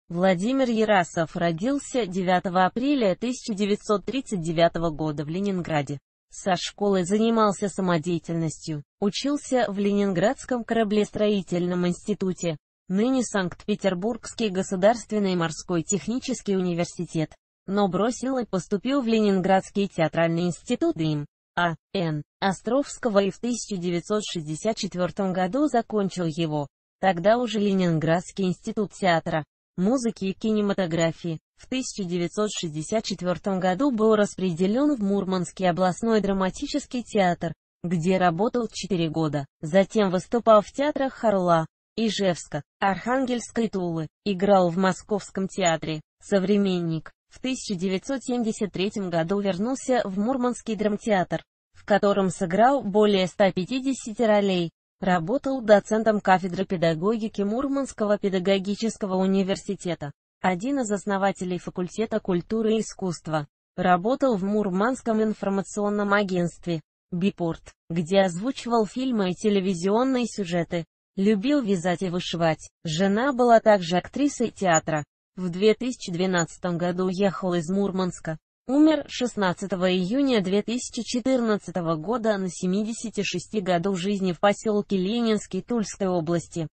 Владимир Ярасов родился 9 апреля 1939 года в Ленинграде. Со школы занимался самодеятельностью, учился в Ленинградском кораблестроительном институте, ныне Санкт-Петербургский государственный морской технический университет, но бросил и поступил в Ленинградский театральный институт им. А.Н. Островского и в 1964 году закончил его, тогда уже Ленинградский институт театра, музыки и кинематографии. В 1964 году был распределен в Мурманский областной драматический театр, где работал 4 года. Затем выступал в театрах Харла, Ижевска, Архангельска и Тулы, играл в Московском театре «Современник». В 1973 году вернулся в Мурманский драмтеатр, в котором сыграл более 150 ролей. Работал доцентом кафедры педагогики Мурманского педагогического университета, один из основателей факультета культуры и искусства. Работал в Мурманском информационном агентстве «Бипорт», где озвучивал фильмы и телевизионные сюжеты. Любил вязать и вышивать. Жена была также актрисой театра. В 2012 году уехал из Мурманска. Умер 16 июня 2014 года на 76 году жизни в поселке Ленинский Тульской области.